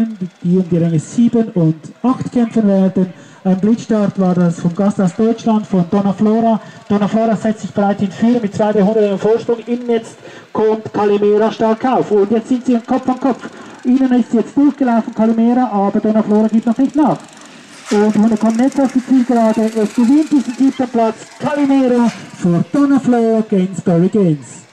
Rennen, die um die Ränge 7 und 8 kämpfen werden. Ein Blitzstart war das vom Gast aus Deutschland, von Donna Flora. Donna Flora setzt sich bereit in Führung mit 200 Vorsprung. Innen jetzt kommt Calimera stark auf. Und jetzt sind sie Kopf an Kopf. Innen ist jetzt durchgelaufen Calimera, aber Donna Flora gibt noch nicht nach. Und wir kommen jetzt auf die Zielgerade. Es gewinnt diesen 7. Platz Calimera vor Donna Flora Gainsbury Games.